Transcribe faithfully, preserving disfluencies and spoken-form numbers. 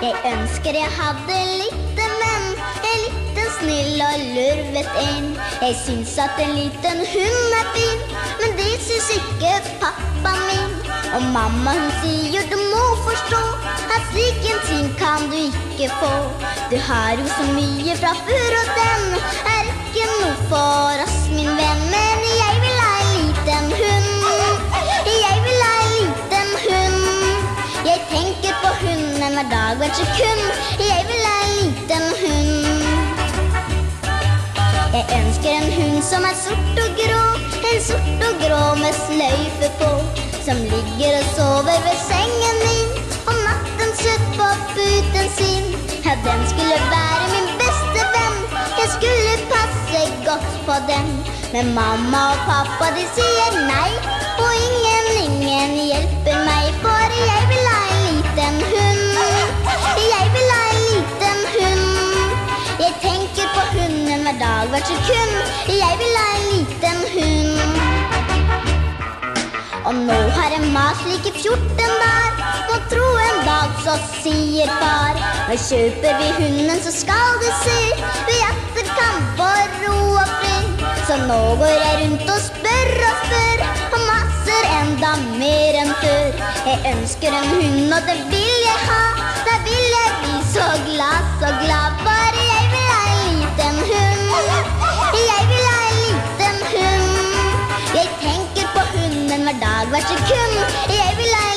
Jeg ønsker jeg hadde liten venn, en liten snill og lurvet en. Jeg syns at en liten hund er fin, men det syns ikke pappa min. Og mamma hun sier du må forstå at slik en ting kan du ikke få. Du har jo så mye fra før, og den er ikke noe for oss, min venn. Men jeg vil ha en liten hund, jeg vil ha en liten hund. Jeg tenker på hunden hver dag, hvert sekund. Jeg vil ha en liten hund. Jeg ønsker en hund som er sort og grå, en sort og grå med sløyfe på, som ligger og sover ved sengen min, om natten søtt på puten sin. Ja, den skulle være min beste venn, jeg skulle passe godt på den. Men mamma og pappa de sier nei, og ingen, ingen hjelper meg, for jeg vil ha en liten hund. Jeg vil ha en liten hund. Jeg tenker på hunden hver dag, hvert sekund. Jeg vil ha en liten hund. Og nå har jeg mas like fjorten der, må tro en dag så sier far. Nå kjøper vi hunden så skal du se, vi atter kan få ro og fred. Så nå går jeg rundt og spør og spør, og maser enda mer enn før. Jeg ønsker en hund og det vil jeg ha, da vil jeg bli så glad, så glad. Bare jeg vil ha en liten hund, jeg vil ha en liten hund. Jeg tenker på hunden hver dag, hvert sekund. Jeg vil ha